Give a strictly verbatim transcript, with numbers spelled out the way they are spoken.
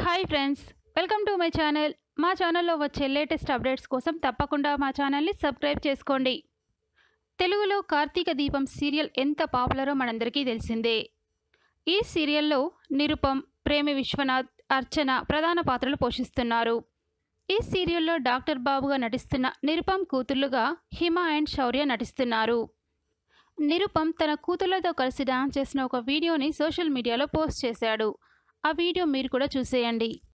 Hi friends, welcome to my channel. మా ఛానల్లో వచ్చే లేటెస్ట్ అప్డేట్స్ కోసం తప్పకుండా మా ఛానల్ని సబ్స్క్రైబ్ చేసుకోండి. తెలుగులో కార్తీక దీపం సీరియల్ ఎంత పాపులరో మనందరికీ తెలిసిందే. ఈ సీరియల్లో నిరుపమ్, ప్రేమి విశ్వనాథ్, అర్చన ప్రధాన పాత్రలు పోషిస్తున్నారు. ఈ సీరియల్లో డాక్టర్ బాబుగా నటిస్తున్న నిరుపమ్ కూతుర్లుగా హిమ అండ్ శౌర్య నటిస్తున్నారు. నిరుపమ్ తన కూతుళ్లతో కలిసి డాన్స్ చేసిన ఒక వీడియోని సోషల్ మీడియాలో పోస్ట్ చేశాడు. ఆ వీడియో మీరు కూడా చూసేయండి.